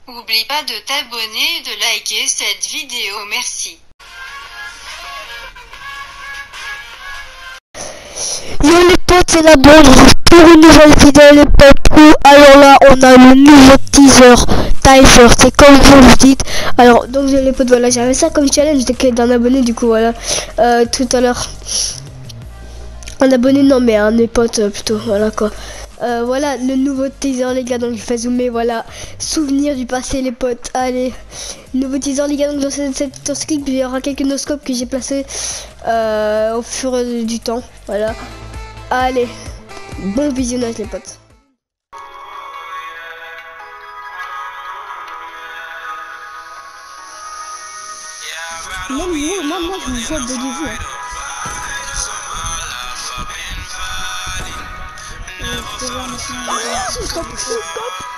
Oublie pas de t'abonner et de liker cette vidéo, merci. Yo les potes, c'est la bonne pour une nouvelle vidéo les potes. Alors là on a le nouveau teaser, c'est comme vous le dites. Alors donc les potes, voilà, j'avais ça comme challenge d'un abonné, du coup voilà, tout à l'heure. Un abonné, non mais un de mes potes plutôt, voilà quoi. Voilà le nouveau teaser les gars, donc je fais zoomer, voilà, souvenir du passé les potes. Allez, nouveau teaser les gars, donc dans ce clip il y aura quelques noscopes que j'ai placés au fur et à mesure du temps, voilà. Allez, bon visionnage les potes. Même moi je vous vois de vous. Stop.